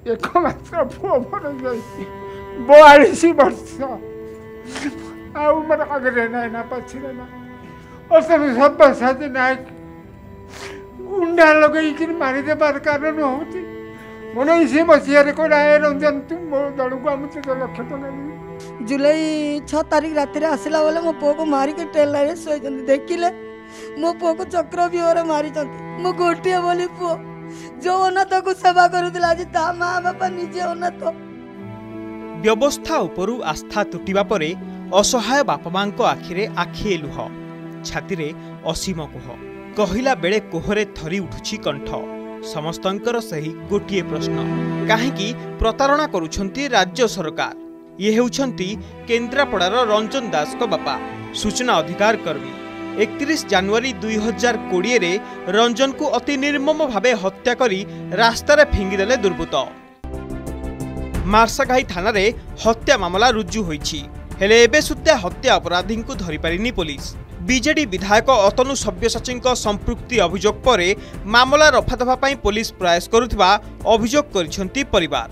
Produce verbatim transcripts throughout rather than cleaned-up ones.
एकमात्र पुओ मर जाइए बयालीस वर्ष आउ मोर आगे ना ना पछरे ना और सब सब साथी नायक गुंडा लगे मारी देवार कारण होती उन्नीस मसीह रंजन तुम मो दल को आम लक्ष टका जुलाई छह तारीख रात आसला बेले मो पुओ को मारिक ट्रेन लाइन शोई देखिले मो पुओ को चक्र व्यूह मारी मो गोटे बोली पुओ जो अनाथ को सेवा करुला आज ता माँ बापा निजे अनाथ। व्यवस्था उपरू आस्था तुटिबा परे असहाय बापा मां आखिरे आखिए लुह छाती असीम कोह कहला बेले कोहरे थरी उठुछि कंठ समस्तंकर सही गोटिए प्रश्न काहेकि प्रतारणा करुछंती राज्य सरकार। ये हेउछंती केन्द्रापड़ार रंजन दास को बापा सूचना अधिकार कर्मी इकतीस जनवरी दुई हजार कोड़े रे रंजन को अति निर्मम भावे हत्या करी रास्तार फिंगिदेले दुर्बृत्त। मार्साघाई थाना रे हत्या मामला रुजु होईछि हेले एबे सुद्धा हत्या अपराधी को धरि पारिनी पुलिस। बीजेडी विधायक अतनु सब्यसाची संपृक्ति अभियोग पर मामला रफादफा पाई पुलिस प्रयास करुथिबा अभियोग करिसेंती परिवार।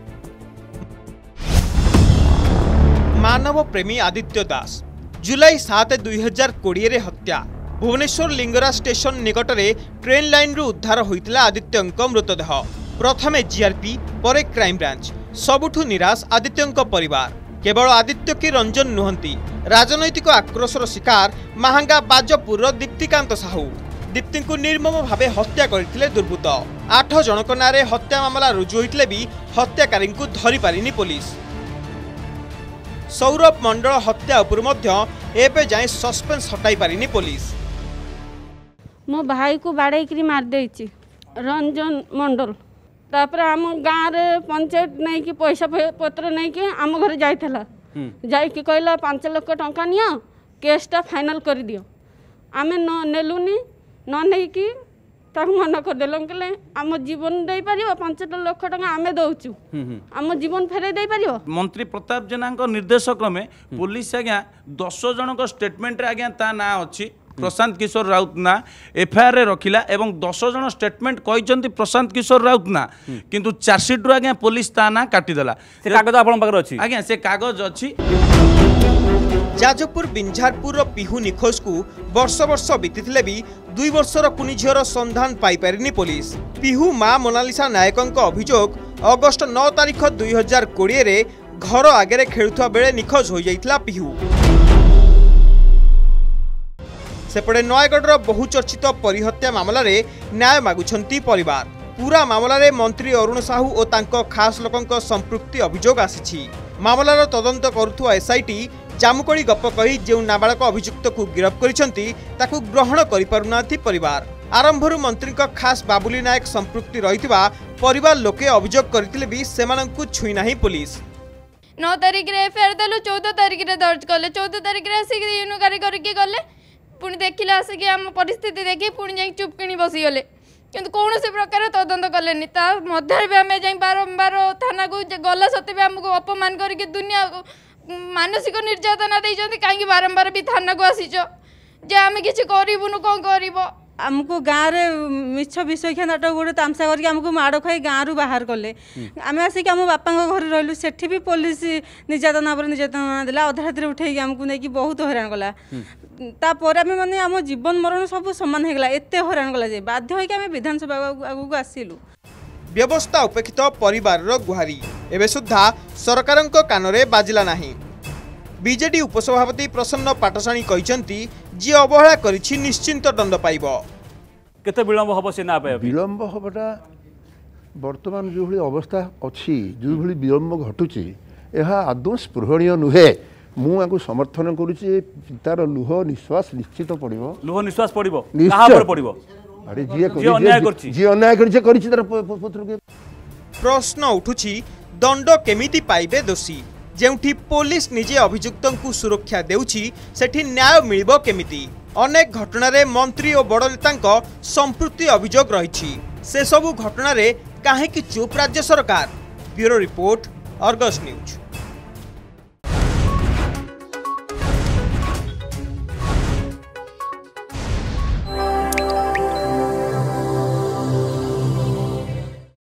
मानव प्रेमी आदित्य दास जुलाई सात दुई हजार कोड़े हत्या भुवनेश्वर लिंगराज स्टेशन निकटरे ट्रेन लाइन रु उद्धार होइतिला आदित्यंक मृतदेह प्रथमे जीआरपी परे क्राइम ब्रांच सबुठु निराश आदित्यंक परिवार। केवल आदित्य की रंजन नुहंती राजनैतिक आक्रोशर शिकार महांगा बाजपुर दीप्तिकांत साहू दीप्ति को निर्मम भावे हत्या करथिले दुर्बृत्त। आठ जनक नारे हत्या मामला रुजु होइतिले भी हत्याकारी को धरि पारिनी पुलिस। सौरभ मंडल हत्या उपर मध्य एबे जाय सस्पेंस हटाई पारिनी पुलिस। मो भाई को बाड़े करी मार देछि रंजन मंडल तापर आम गाँव रे पंचायत नहीं कि पैसा पत्र नहीं कि आम घर जाइथला जाई कि कहला पांच लाख टंका नियो केसटा फाइनल कर दियो आमे न नेलुनी न नहीं कि ताकू मना कर देलम के आम जीवन दे पारियो पांच लाख टंका आमे दउचु आम जीवन फेरे दे पारियो। मंत्री प्रताप जेना निर्देश क्रमे पुलिस आज्ञा दस जनक स्टेटमेंट आज्ञा ता ना अछि प्रशांत किशोर राउत ना एफआईआर रे रखिला एवं दस जन स्टेटमेंट कहते प्रशांत किशोर राउत ना किंतु चार्जसीट रू आज्ञा पुलिस ता ना काटिदेला से कागज आपन पाखर अछि आज्ञा से कागज अछि। जाजपुर बिंझारपुर पिहू निखोज को वर्ष वर्ष बीतीथिले भी दुई वर्षर कुनी झीर संधान पाई पारिनी पुलिस। पिहू मां मोनालिसा नायकंक अभियोग अगस्ट नौ तारीख दुई हजार कोड़े रे घर आगे खेलुवा बेले निखोज हो जाइथिला पिहू। सेपटे नयगढ़ बहुचर्चित परिहत्या मामला रे न्याय मागुछंती परिवार। पूरा मामला रे मंत्री अरुण साहू और तांको खास लोकंक संपृक्ति अभियोग आसीछि। मामलार तदंत करुथुवा एसआईटी जामुकड़ी गप कही जो नाबालक अभियुक्त को गिरफ्त करिसेंती ताकू ग्रहण करि पारुनाथि परिवार। आरंभरु मंत्री का खास बाबुली नायक संपृक्ति रहितबा परिवार लोके अभियोग करथिले भी सेमानंकु छुई नाही पुलिस। नौ तारीख रे एफआईआर देलु चौदह तारीख रे दर्ज कले चौदह तारीख रे आसी यूनिकारी करके गले पुणी देखिले आसिक आम परिस्थिति देखी पुणी जाई चुप किणी बसीगले किंतु कौन से प्रकार तदंत कले मध्य भी आम जा बारंबार थाना को गला सत्वे भी आमको अपमान करके दुनिया मानसिक निर्यातना देइछन्ति कहीं बारंबार भी थाना को आसीच जे आम किसी करूँ कौन कर आमको गाँव में मिछ विषय नाटक गोटे तामसा करके आमको माड़ खाई गाँव रु बाहर कले आम आसिक आम बापा घर रही सेठी भी पुलिस निर्यातना पर निर्यातना देला अधा रात उठे आमको नहीं बहुत हैरान कला तापर आम मैंने आम जीवन मरण सब सामान होगा एत हैरान कला जे बाध्य होइक आम विधानसभा आगू आसिलु। व्यवस्था उपेक्षित परिवार गुहारी एवं सुधा सरकार कानरे बाजिला नाही। बीजेडी उपसभापति प्रसन्न पाटसाणी कहते जी अवहेला करिछि निश्चिंत दंड पाइब। केते विलंब हबो से ना पाए विलंब हबटा वर्तमान जो भली अवस्था अछि जो भली विलंब घटुछि एहा आदौ स्पृहणीय नुहे। मु आकु समर्थन करूछि तार लुह निश्वास निश्चित पड़िबो लुह निश्वास पड़िबो कहा पर पड़िबो अरे जी जी अन्याय करछि जी अन्याय करछि करिछि तार पुत्र के प्रश्न उठुछि दंड केमिति पाइबे दोषी जेउठी पुलिस निजे अभियुक्तंकु सुरक्षा देउछि सेठी न्याय मिलिबो केमिति। अनेक घटना रे मंत्री और बड़ नेतांक संपृक्ति अभियोग रहिछि से सबु घटना रे काहे कि चुप राज्य सरकार। Bureau report Argus news.